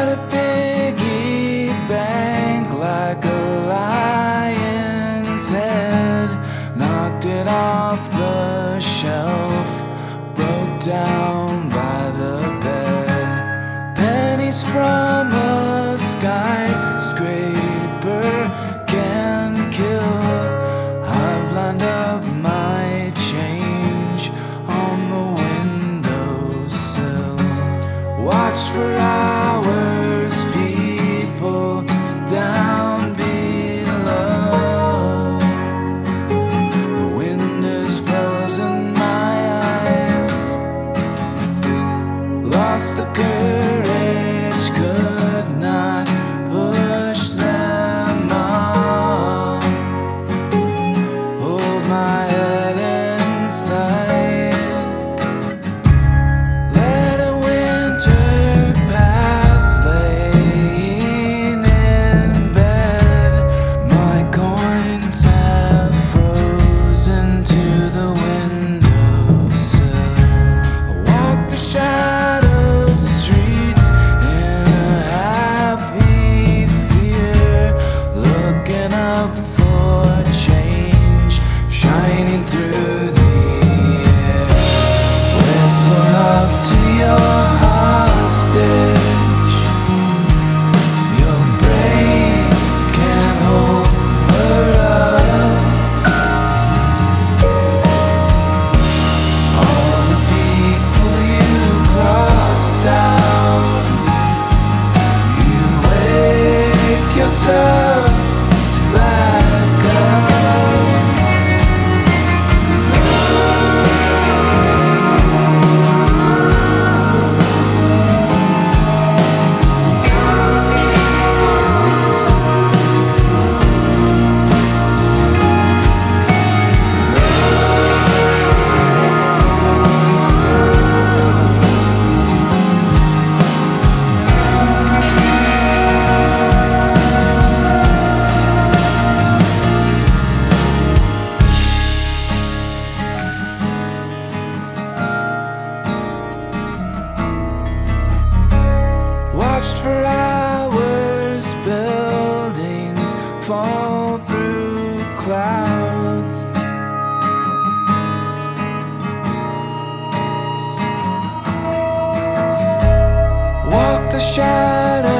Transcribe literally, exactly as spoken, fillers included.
got a piggy bank like a lion's head. Knocked it off the shelf, broke down by the bed. Pennies from a skyscraper can kill. I've lined up my change on the windowsill. Watched for hours, people down below. The wind is frozen my eyes. Lost the courage, could not push them on. Hold my head inside. Let a winter pass, laying in bed. My coins have frozen to the windowsill. I walk the shadowed streets in a happy fear, looking up for change, shining through the air. Whistle up to your hostage. Your brain can't hold her up. All the people you crossed out, you wake yourself back up. Watched for hours, buildings fall through clouds. Walk the shadow